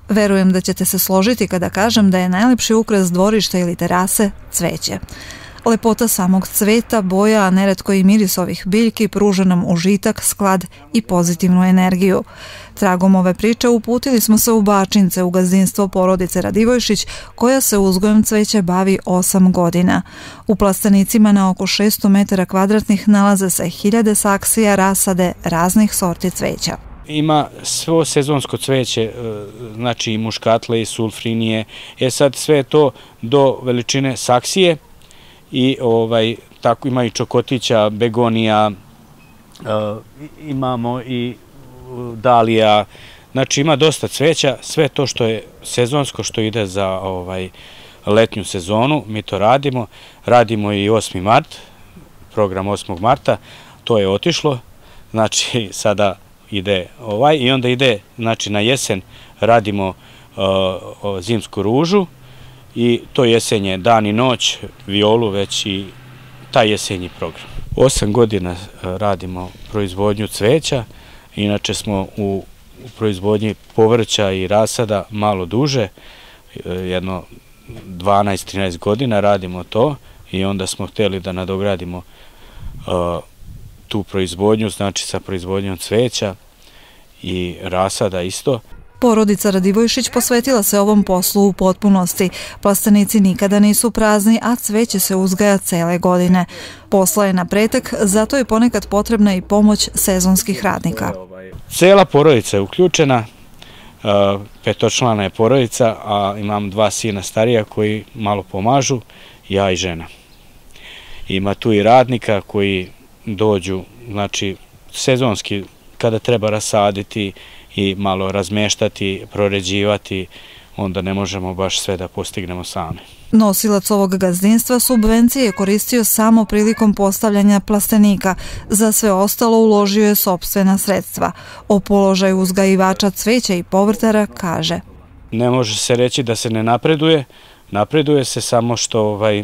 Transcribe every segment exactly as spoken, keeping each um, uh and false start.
Verujem da ćete se složiti kada kažem da je najlepši ukras dvorišta ili terase cveće. Lepota samog cveta, boja, a neretko i miris ovih biljki pruža nam užitak, sklad i pozitivnu energiju. Tragom ove priče uputili smo se u Bačince, u gazdinstvo porodice Radivojšić, koja se uzgojem cveća bavi osam godina. U plastenicima na oko šesto metara kvadratnih nalaze se hiljade saksija rasade raznih sorti cveća. Ima svo sezonsko cveće, znači i muškatle i sulfrinije, je sad sve to do veličine saksije i ovaj, tako ima i čokotića, begonija, imamo i dalija, znači ima dosta cveća, sve to što je sezonsko, što ide za ovaj, letnju sezonu, mi to radimo, radimo i osmi mart, program osmog marta, to je otišlo, znači sada ide ovaj i onda ide, znači na jesen radimo uh, zimsku ružu i to jesenje dan i noć, violu već i taj jesenji program. Osam godina radimo proizvodnju cveća, inače smo u, u proizvodnji povrća i rasada malo duže, jedno dvanaest trinaest godina radimo to i onda smo htjeli da nadogradimo uh, tu proizvodnju, znači sa proizvodnjom cveća i rasada isto. Porodica Radivojšić posvetila se ovom poslu u potpunosti. Plastenici nikada nisu prazni, a cveće se uzgaja cele godine. Posla je na pretek, zato je ponekad potrebna i pomoć sezonskih radnika. Cela porodica je uključena, petočlana je porodica, a imam dva sina starija koji malo pomažu, ja i žena. Ima tu i radnika koji dođu, znači sezonski kada treba rasaditi i malo razmeštati, proređivati, onda ne možemo baš sve da postignemo sami. Nosilac ovog gazdinstva subvencije je koristio samo prilikom postavljanja plastenika. Za sve ostalo uložio je sopstvena sredstva. O položaju uzgajivača cveća i povrtara kaže: Ne može se reći da se ne napreduje, napreduje se samo što ovaj,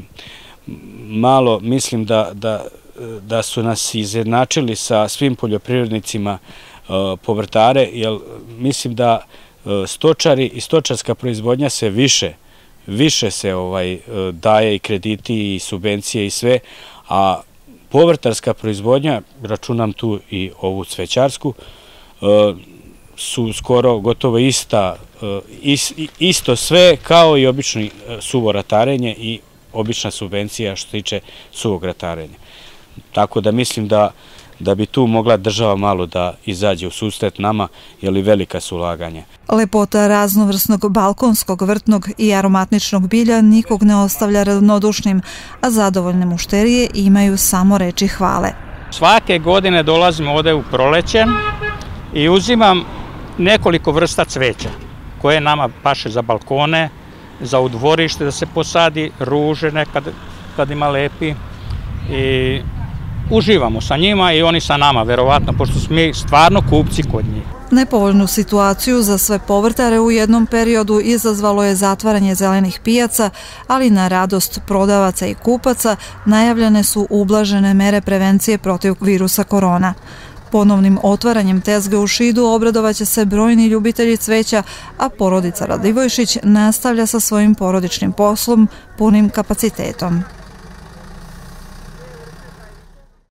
malo mislim da, da, da su nas izjednačili sa svim poljoprivrednicima povrtare, jer mislim da stočari i stočarska proizvodnja se više, više se ovaj daje i krediti i subvencije i sve, a povrtarska proizvodnja, računam tu i ovu cvećarsku, su skoro gotovo ista, isto sve kao i obično suvo ratarenje i obična subvencija što se tiče suvog ratarenja. Tako da mislim da da bi tu mogla država malo da izađe u susret nama, jer i velika su ulaganja. Lepota raznovrsnog balkonskog, vrtnog i aromatničnog bilja nikog ne ostavlja ravnodušnim, a zadovoljne mušterije imaju samo reči hvale. Svake godine dolazim ovde u proleće i uzimam nekoliko vrsta cveća koje nama paše za balkone, za u dvorište da se posadi, ruže nekad kad ima lepi i uživamo sa njima i oni sa nama, verovatno, pošto smo mi stvarno kupci kod njih. Nepovoljnu situaciju za sve povrtare u jednom periodu izazvalo je zatvaranje zelenih pijaca, ali na radost prodavaca i kupaca najavljene su ublažene mere prevencije protiv virusa korona. Ponovnim otvaranjem tezge u Šidu obradovaće se brojni ljubitelji cveća, a porodica Radivojšić nastavlja sa svojim porodičnim poslom punim kapacitetom.